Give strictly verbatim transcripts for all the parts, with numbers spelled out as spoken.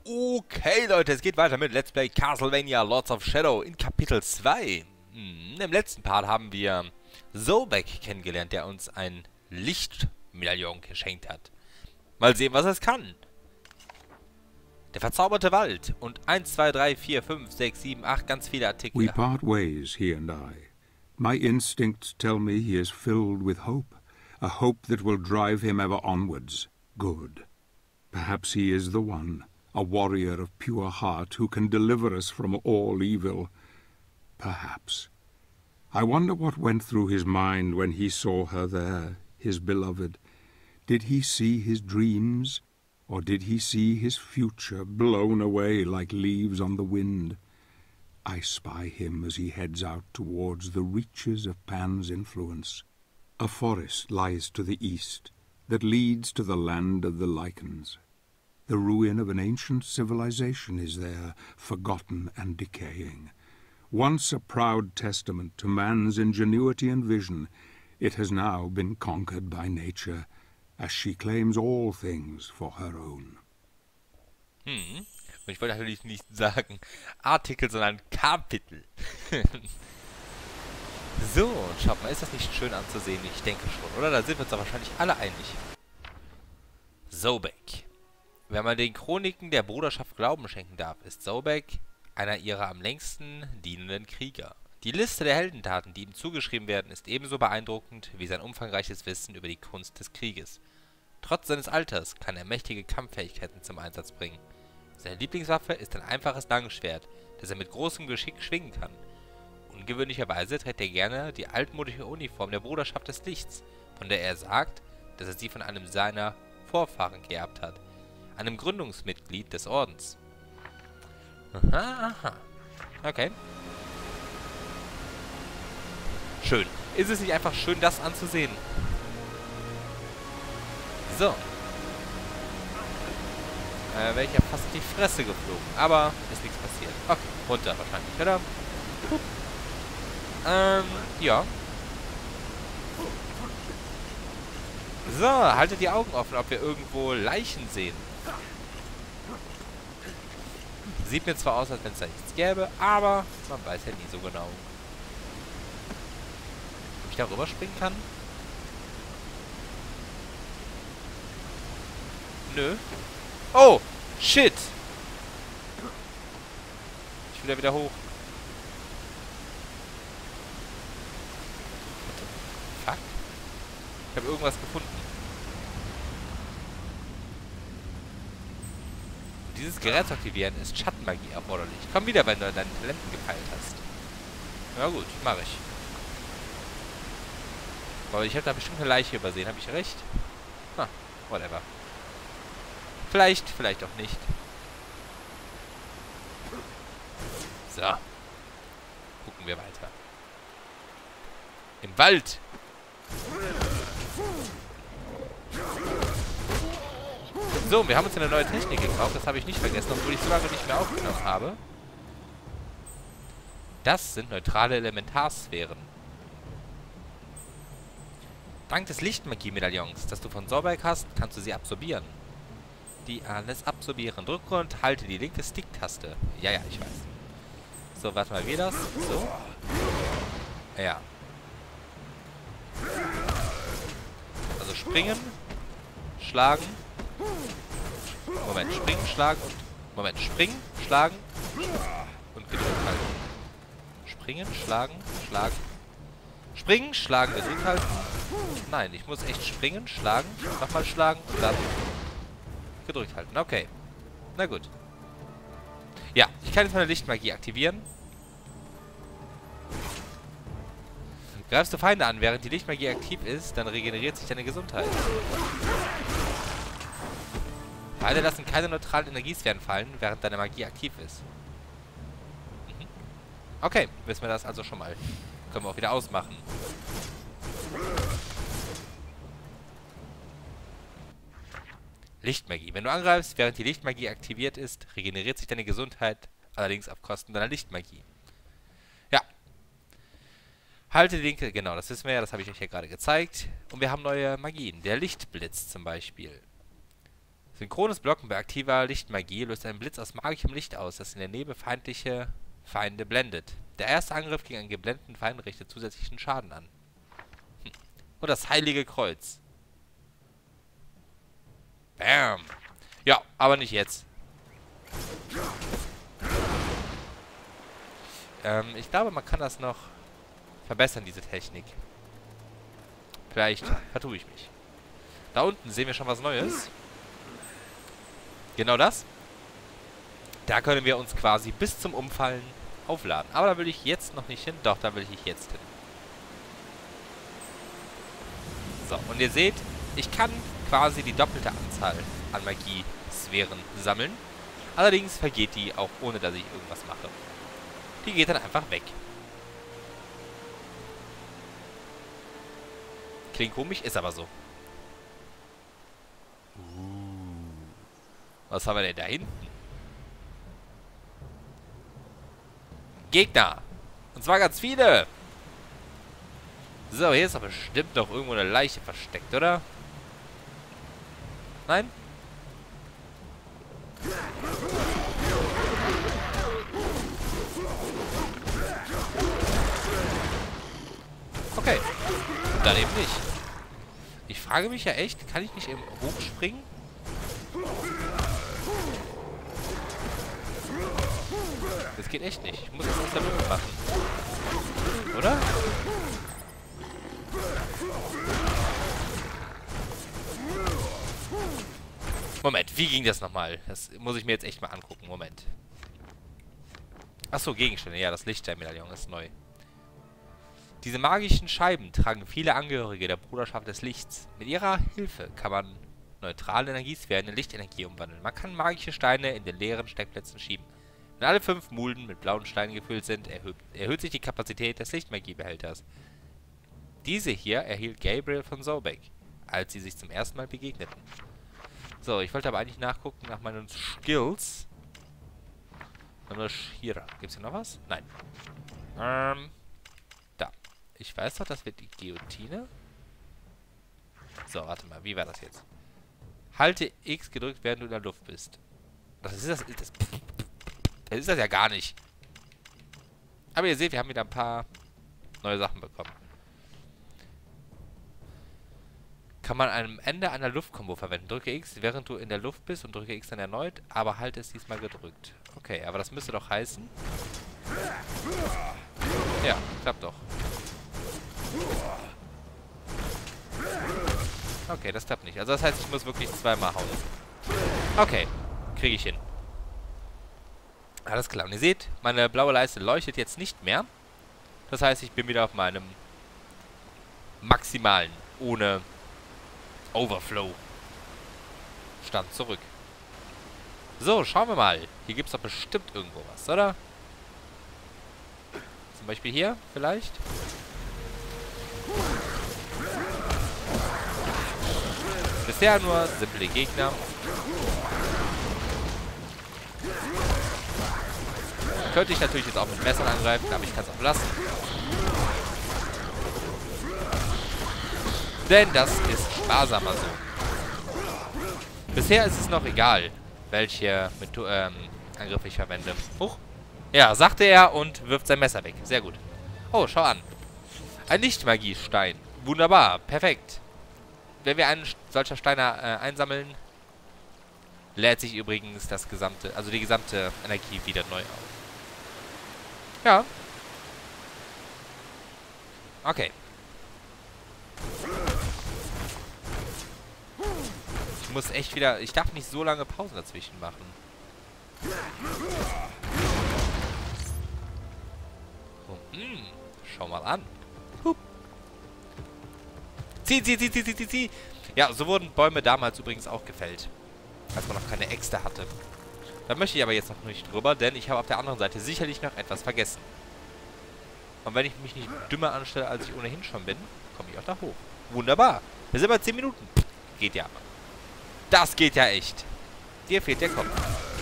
Okay, Leute, es geht weiter mit Let's Play Castlevania Lords of Shadow in Kapitel zwei. Hm, im letzten Part haben wir Sobek kennengelernt, der uns ein Lichtmedaillon geschenkt hat. Mal sehen, was es kann. Der verzauberte Wald und eins, zwei, drei, vier, fünf, sechs, sieben, acht, ganz viele Artikel. We part ways, he and I. My instincts tell me he is filled with hope, a hope that will drive him ever onwards. Good. Perhaps he is the one, a warrior of pure heart who can deliver us from all evil. Perhaps. I wonder what went through his mind when he saw her there, his beloved. Did he see his dreams, or did he see his future blown away like leaves on the wind? I spy him as he heads out towards the reaches of Pan's influence. A forest lies to the east that leads to the land of the lichens. The ruin of an ancient civilization is there, forgotten and decaying. Once a proud testament to man's ingenuity and vision, it has now been conquered by nature, as she claims all things for her own. Hm. Und ich wollte natürlich nicht sagen Artikel, sondern Kapitel. So, schaut mal, ist das nicht schön anzusehen? Ich denke schon, oder? Da sind wir uns doch wahrscheinlich alle einig. Sobek. Wenn man den Chroniken der Bruderschaft Glauben schenken darf, ist Sobek einer ihrer am längsten dienenden Krieger. Die Liste der Heldentaten, die ihm zugeschrieben werden, ist ebenso beeindruckend wie sein umfangreiches Wissen über die Kunst des Krieges. Trotz seines Alters kann er mächtige Kampffähigkeiten zum Einsatz bringen. Seine Lieblingswaffe ist ein einfaches Langschwert, das er mit großem Geschick schwingen kann. Ungewöhnlicherweise trägt er gerne die altmodische Uniform der Bruderschaft des Lichts, von der er sagt, dass er sie von einem seiner Vorfahren geerbt hat, einem Gründungsmitglied des Ordens. Aha, aha. Okay. Schön. Ist es nicht einfach schön, das anzusehen? So. Äh, wäre ich ja fast in die Fresse geflogen. Aber ist nichts passiert. Okay, runter wahrscheinlich, oder? Pup. Ähm, ja. So, haltet die Augen offen, ob wir irgendwo Leichen sehen. Sieht mir zwar aus, als wenn es da nichts gäbe, aber man weiß ja nie so genau. Ob ich da rüberspringen kann? Nö. Oh! Shit! Ich will da wieder hoch. Fuck. Ich habe irgendwas gefunden. Um dieses Gerät zu aktivieren, ist Schattenmagie erforderlich. Komm wieder, wenn du an deinen Talenten gefeilt hast. Na gut, mache ich. Aber ich habe da bestimmt eine Leiche übersehen. Habe ich recht? Ah, whatever. Vielleicht, vielleicht auch nicht. So. Gucken wir weiter. Im Wald. So, wir haben uns eine neue Technik gekauft. Das habe ich nicht vergessen, obwohl ich so lange nicht mehr aufgenommen habe. Das sind neutrale Elementarsphären. Dank des Lichtmagie-Medaillons, das du von Sobek hast, kannst du sie absorbieren. Die alles absorbieren. Drücke und halte die linke Stick-Taste. Ja, ja, ich weiß. So, warte mal, wie das? So. Ja. Also springen, schlagen. Moment, springen, schlagen und... Moment, springen, schlagen und gedrückt halten. Springen, schlagen, schlagen. Springen, schlagen, gedrückt halten. Nein, ich muss echt springen, schlagen, nochmal schlagen und dann gedrückt halten. Okay. Na gut. Ja, ich kann jetzt meine Lichtmagie aktivieren. Greifst du Feinde an, während die Lichtmagie aktiv ist, dann regeneriert sich deine Gesundheit. Feinde lassen keine neutralen Energiesphären fallen, während deine Magie aktiv ist. Mhm. Okay, wissen wir das also schon mal. Können wir auch wieder ausmachen. Lichtmagie. Wenn du angreifst, während die Lichtmagie aktiviert ist, regeneriert sich deine Gesundheit, allerdings auf Kosten deiner Lichtmagie. Ja. Halte die linke, genau, das wissen wir ja, das habe ich euch ja gerade gezeigt. Und wir haben neue Magien. Der Lichtblitz zum Beispiel. Synchrones Blocken bei aktiver Lichtmagie löst einen Blitz aus magischem Licht aus, das in der Nebel feindliche Feinde blendet. Der erste Angriff gegen einen geblendeten Feind richtet zusätzlichen Schaden an. Hm. Und das Heilige Kreuz. Bam. Ja, aber nicht jetzt. Ähm, ich glaube, man kann das noch verbessern, diese Technik. Vielleicht vertue ich mich. Da unten sehen wir schon was Neues. Genau das. Da können wir uns quasi bis zum Umfallen aufladen. Aber da will ich jetzt noch nicht hin. Doch, da will ich jetzt hin. So, und ihr seht, ich kann quasi die doppelte Anzahl an Magie-Sphären sammeln. Allerdings vergeht die auch ohne, dass ich irgendwas mache. Die geht dann einfach weg. Klingt komisch, ist aber so. Uh, was haben wir denn da hinten? Gegner. Und zwar ganz viele. So, hier ist doch bestimmt noch irgendwo eine Leiche versteckt, oder? Nein? Okay. Dann eben nicht. Ich frage mich ja echt, kann ich nicht eben hochspringen? Das geht echt nicht. Ich muss das aus der Luft machen. Oder? Moment, wie ging das nochmal? Das muss ich mir jetzt echt mal angucken. Moment. Achso, Gegenstände. Ja, das Lichtsteinmedaillon ist neu. Diese magischen Scheiben tragen viele Angehörige der Bruderschaft des Lichts. Mit ihrer Hilfe kann man neutrale Energiesphären in Lichtenergie umwandeln. Man kann magische Steine in den leeren Steckplätzen schieben. Wenn alle fünf Mulden mit blauen Steinen gefüllt sind, erhöht, erhöht sich die Kapazität des Lichtmagiebehälters. Diese hier erhielt Gabriel von Sobek, als sie sich zum ersten Mal begegneten. So, ich wollte aber eigentlich nachgucken nach meinen Skills. Hier, gibt es hier noch was? Nein. Ähm, da. Ich weiß doch, das wird die Guillotine. So, warte mal, wie war das jetzt? Halte X gedrückt, während du in der Luft bist. Das ist das, ist das, das ist das ja gar nicht. Aber ihr seht, wir haben wieder ein paar neue Sachen bekommen. Kann man am Ende einer Luftkombo verwenden. Drücke X, während du in der Luft bist und drücke X dann erneut, aber halte es diesmal gedrückt. Okay, aber das müsste doch heißen... Ja, klappt doch. Okay, das klappt nicht. Also das heißt, ich muss wirklich zweimal hauen. Okay, kriege ich hin. Alles klar. Und ihr seht, meine blaue Leiste leuchtet jetzt nicht mehr. Das heißt, ich bin wieder auf meinem maximalen, ohne Overflow Stand zurück. So, schauen wir mal. Hier gibt es doch bestimmt irgendwo was, oder? Zum Beispiel hier, vielleicht? Bisher nur simple Gegner. Könnte ich natürlich jetzt auch mit Messern angreifen, aber ich kann es auch lassen. Denn das ist sparsamer so. Bisher ist es noch egal, welche Metho ähm, Angriffe ich verwende. Huch. Ja, sagte er und wirft sein Messer weg. Sehr gut. Oh, schau an. Ein Lichtmagiestein. Wunderbar. Perfekt. Wenn wir einen solcher Steine äh, einsammeln, lädt sich übrigens das gesamte, also die gesamte Energie wieder neu auf. Ja. Okay. Ich muss echt wieder... Ich darf nicht so lange Pausen dazwischen machen. Oh, hm. Schau mal an. Hup. Zieh, zieh, zieh, zieh, zieh, zieh, zieh. Ja, so wurden Bäume damals übrigens auch gefällt. Als man noch keine Äxte hatte. Da möchte ich aber jetzt noch nicht drüber, denn ich habe auf der anderen Seite sicherlich noch etwas vergessen. Und wenn ich mich nicht dümmer anstelle, als ich ohnehin schon bin, komme ich auch da hoch. Wunderbar. Wir sind bei zehn Minuten. Geht ja. Das geht ja echt. Dir fehlt der Kopf.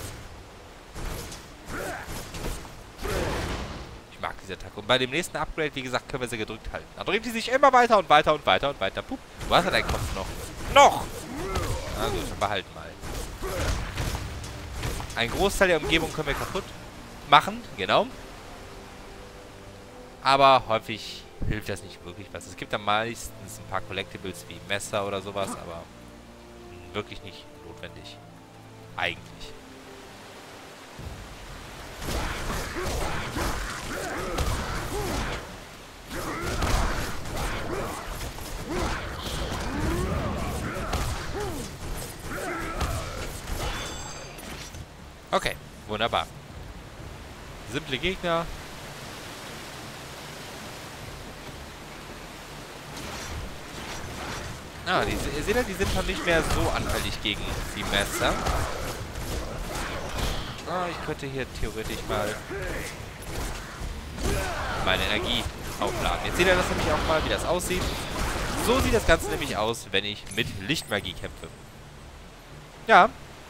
Ich mag diese Attacke. Und bei dem nächsten Upgrade, wie gesagt, können wir sie gedrückt halten. Da dreht die sich immer weiter und weiter und weiter und weiter. Pup. Du hast ja deinen Kopf noch. Noch! Na gut, dann behalten mal. Ein Großteil der Umgebung können wir kaputt machen, genau. Aber häufig hilft das nicht wirklich was. Es gibt dann meistens ein paar Collectibles wie Messer oder sowas, aber wirklich nicht notwendig. Eigentlich. Okay, wunderbar. Simple Gegner. Ah, die, ihr seht ja, die sind schon nicht mehr so anfällig gegen die Messer. Ah, ich könnte hier theoretisch mal meine Energie aufladen. Jetzt seht ihr das nämlich auch mal, wie das aussieht. So sieht das Ganze nämlich aus, wenn ich mit Lichtmagie kämpfe. Ja.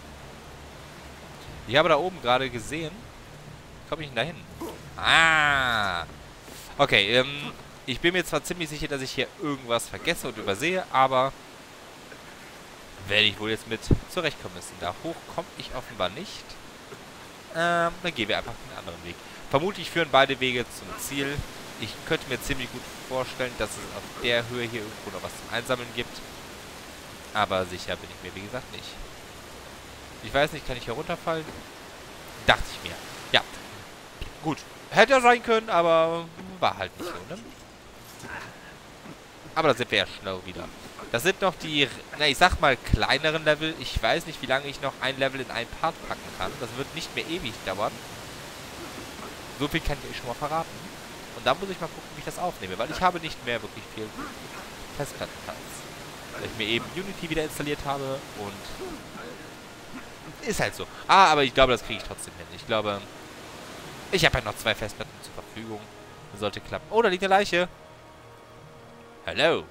Ich habe da oben gerade gesehen. Wie komme ich denn da hin? Ah. Okay, ähm... ich bin mir zwar ziemlich sicher, dass ich hier irgendwas vergesse und übersehe, aber werde ich wohl jetzt mit zurechtkommen müssen. Da hoch komme ich offenbar nicht. Ähm, dann gehen wir einfach einen anderen Weg. Vermutlich führen beide Wege zum Ziel. Ich könnte mir ziemlich gut vorstellen, dass es auf der Höhe hier irgendwo noch was zum Einsammeln gibt. Aber sicher bin ich mir, wie gesagt, nicht. Ich weiß nicht, kann ich hier runterfallen? Dachte ich mir. Ja. Gut. Hätte ja sein können, aber war halt nicht so, ne? Aber da sind wir ja schnell wieder. Das sind noch die, na ich sag mal, kleineren Level. Ich weiß nicht, wie lange ich noch ein Level in einen Part packen kann. Das wird nicht mehr ewig dauern. So viel kann ich euch schon mal verraten. Und da muss ich mal gucken, wie ich das aufnehme. Weil ich habe nicht mehr wirklich viel Festplattenplatz. Weil ich mir eben Unity wieder installiert habe. Und ist halt so. Ah, aber ich glaube, das kriege ich trotzdem hin. Ich glaube, ich habe ja noch zwei Festplatten zur Verfügung. Das sollte klappen. Oh, da liegt eine Leiche. Hallo.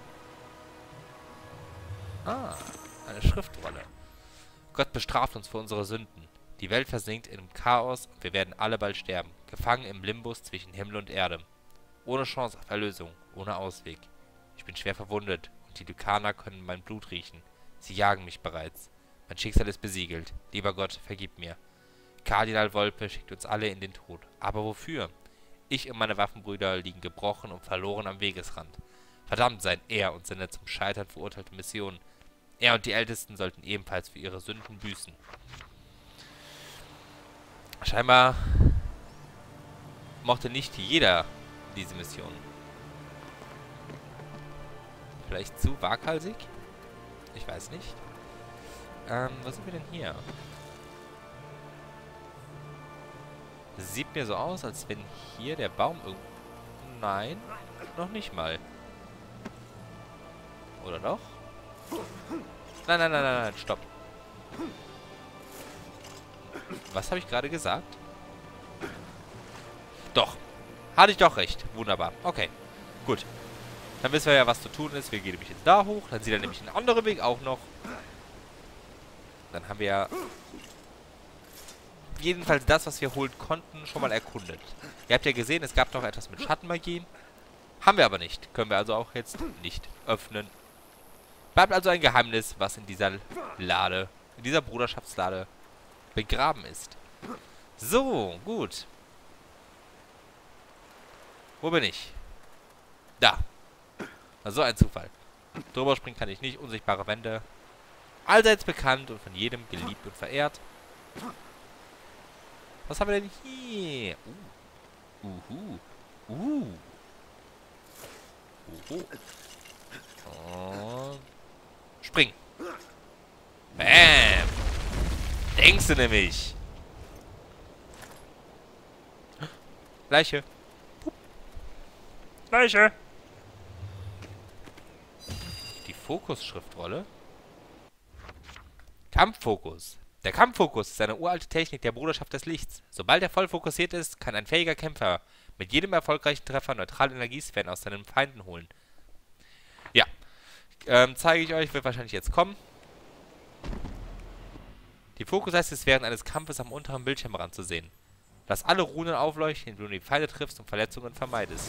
Ah, eine Schriftrolle. Gott bestraft uns für unsere Sünden. Die Welt versinkt im Chaos und wir werden alle bald sterben. Gefangen im Limbus zwischen Himmel und Erde. Ohne Chance auf Erlösung, ohne Ausweg. Ich bin schwer verwundet und die Lykaner können mein Blut riechen. Sie jagen mich bereits. Mein Schicksal ist besiegelt. Lieber Gott, vergib mir. Kardinal Wolpe schickt uns alle in den Tod. Aber wofür? Ich und meine Waffenbrüder liegen gebrochen und verloren am Wegesrand. Verdammt seien er und seine zum Scheitern verurteilte Mission. Er und die Ältesten sollten ebenfalls für ihre Sünden büßen. Scheinbar mochte nicht jeder diese Mission. Vielleicht zu waghalsig? Ich weiß nicht. Ähm, was sind wir denn hier? Sieht mir so aus, als wenn hier der Baum irgendwo... Nein, noch nicht mal. Oder doch? Nein, nein, nein, nein, nein, stopp. Was habe ich gerade gesagt? Doch. Hatte ich doch recht. Wunderbar. Okay. Gut. Dann wissen wir ja, was zu tun ist. Wir gehen nämlich jetzt da hoch. Dann sieht er nämlich einen anderen Weg auch noch. Dann haben wir ja jedenfalls das, was wir holen konnten, schon mal erkundet. Ihr habt ja gesehen, es gab noch etwas mit Schattenmagie. Haben wir aber nicht. Können wir also auch jetzt nicht öffnen. Bleibt also ein Geheimnis, was in dieser Lade, in dieser Bruderschaftslade begraben ist. So, gut. Wo bin ich? Da. So ein Zufall. Drüber springen kann ich nicht. Unsichtbare Wände. Allseits bekannt und von jedem geliebt und verehrt. Was haben wir denn hier? Uh. Uhu. Uh. Uhu. Und spring. Bam. Denkst du nämlich? Leiche. Leiche. Die Fokus-Schriftrolle. Kampffokus. Der Kampffokus ist eine uralte Technik der Bruderschaft des Lichts. Sobald er voll fokussiert ist, kann ein fähiger Kämpfer mit jedem erfolgreichen Treffer neutrale Energiesphären aus seinen Feinden holen. Ja. Ähm, zeige ich euch, wird wahrscheinlich jetzt kommen. Die Fokus heißt es während eines Kampfes am unteren Bildschirmrand zu sehen. Lass alle Runen aufleuchten, indem du die Feinde triffst und Verletzungen vermeidest.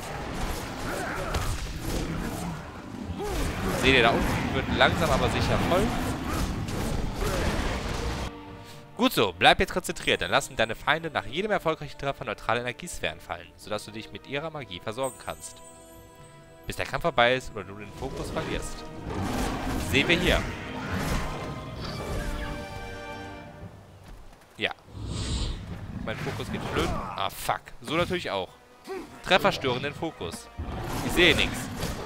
Seht ihr, da unten wird langsam aber sicher voll. Gut so, bleib jetzt konzentriert, dann lassen deine Feinde nach jedem erfolgreichen Treffer neutrale Energiesphären fallen, sodass du dich mit ihrer Magie versorgen kannst. Bis der Kampf vorbei ist oder du den Fokus verlierst. Sehen wir hier. Ja. Mein Fokus geht flöten. Ah, fuck. So natürlich auch. Treffer stören den Fokus. Ich sehe nichts.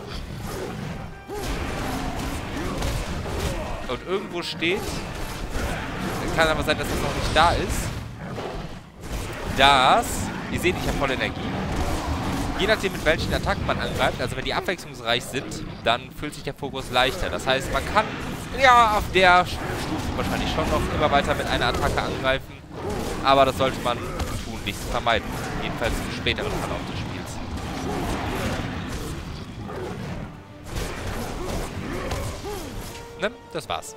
Und irgendwo steht... Kann aber sein, dass das noch nicht da ist. Das... Ihr seht, ich habe volle Energie. Je nachdem, mit welchen Attacken man angreift, also wenn die abwechslungsreich sind, dann fühlt sich der Fokus leichter. Das heißt, man kann, ja, auf der Stufe wahrscheinlich schon noch immer weiter mit einer Attacke angreifen. Aber das sollte man tun, nichts vermeiden. Jedenfalls im späteren Verlauf des Spiels. Ne, das war's.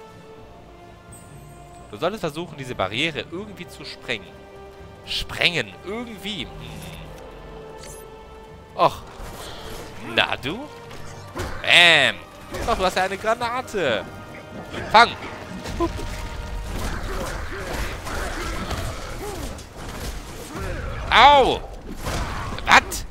Du solltest versuchen, diese Barriere irgendwie zu sprengen. Sprengen, irgendwie. Hm. Och. Na du? Bäm. Doch, du hast ja eine Granate. Fang. Hup. Au. Was?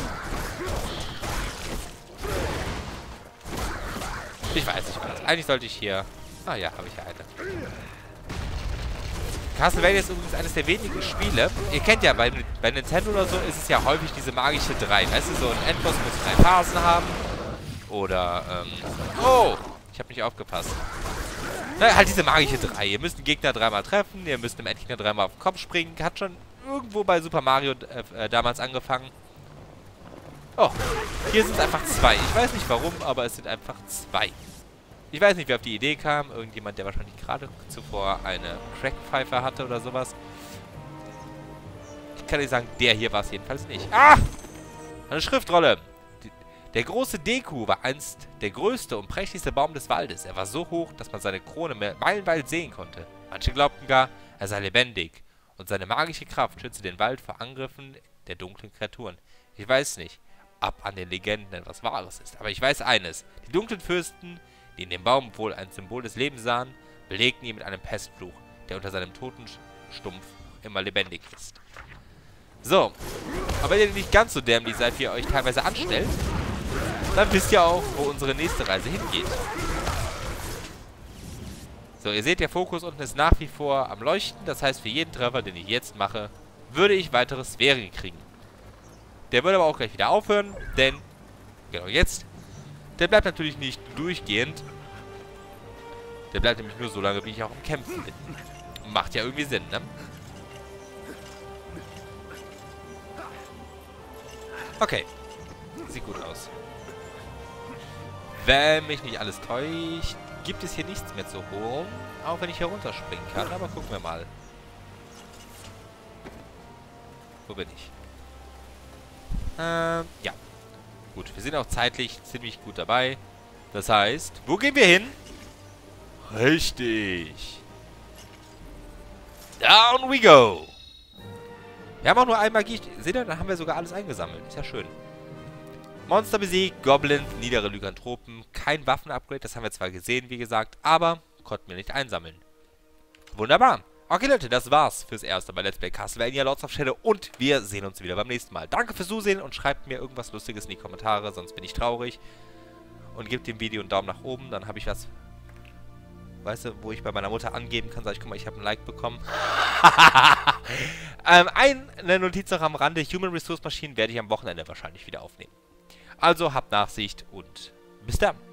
Ich weiß nicht was. Eigentlich sollte ich hier... Ah ja, habe ich ja eine. Castlevania ist übrigens eines der wenigen Spiele. Ihr kennt ja, bei, bei Nintendo oder so ist es ja häufig diese magische drei. Weißt du, so ein Endboss muss drei Phasen haben. Oder, ähm... Oh! Ich habe nicht aufgepasst. Na, halt diese magische drei. Ihr müsst den Gegner dreimal treffen. Ihr müsst dem Endgegner dreimal auf den Kopf springen. Hat schon irgendwo bei Super Mario äh, damals angefangen. Oh, hier sind es einfach zwei. Ich weiß nicht warum, aber es sind einfach zwei. Ich weiß nicht, wer auf die Idee kam. Irgendjemand, der wahrscheinlich gerade zuvor eine Crackpfeife hatte oder sowas. Ich kann nicht sagen, der hier war es jedenfalls nicht. Ah! Eine Schriftrolle. Der große Deku war einst der größte und prächtigste Baum des Waldes. Er war so hoch, dass man seine Krone meilenweit sehen konnte. Manche glaubten gar, er sei lebendig. Und seine magische Kraft schütze den Wald vor Angriffen der dunklen Kreaturen. Ich weiß nicht, ob an den Legenden etwas Wahres ist. Aber ich weiß eines. Die dunklen Fürsten, die in dem Baum wohl ein Symbol des Lebens sahen, belegten ihn mit einem Pestfluch, der unter seinem Totenstumpf immer lebendig ist. So. Aber wenn ihr nicht ganz so dämlich seid, wie ihr euch teilweise anstellt, dann wisst ihr auch, wo unsere nächste Reise hingeht. So, ihr seht, der Fokus unten ist nach wie vor am Leuchten. Das heißt, für jeden Treffer, den ich jetzt mache, würde ich weitere Sphären kriegen. Der würde aber auch gleich wieder aufhören, denn, genau jetzt, der bleibt natürlich nicht durchgehend. Der bleibt nämlich nur so lange, wie ich auch im Kämpfen bin. Macht ja irgendwie Sinn, ne? Okay. Sieht gut aus. Wenn mich nicht alles täuscht, gibt es hier nichts mehr zu holen. Auch wenn ich hier runterspringen kann. Aber gucken wir mal. Wo bin ich? Ähm, ja. Gut, wir sind auch zeitlich ziemlich gut dabei. Das heißt, wo gehen wir hin? Richtig. Down we go. Wir haben auch nur eine Magie. Seht ihr, dann haben wir sogar alles eingesammelt. Ist ja schön. Monster besiegt, Goblins, niedere Lykanthropen. Kein Waffenupgrade, das haben wir zwar gesehen, wie gesagt, aber konnten wir nicht einsammeln. Wunderbar. Okay, Leute, das war's fürs Erste bei Let's Play Castlevania Lords of Shadow und wir sehen uns wieder beim nächsten Mal. Danke fürs Zusehen und schreibt mir irgendwas Lustiges in die Kommentare, sonst bin ich traurig. Und gebt dem Video einen Daumen nach oben, dann habe ich was, weißt du, wo ich bei meiner Mutter angeben kann, sag ich, guck mal, ich habe ein Like bekommen. ähm, eine Notiz noch am Rande, Human Resource Maschinen werde ich am Wochenende wahrscheinlich wieder aufnehmen. Also habt Nachsicht und bis dann.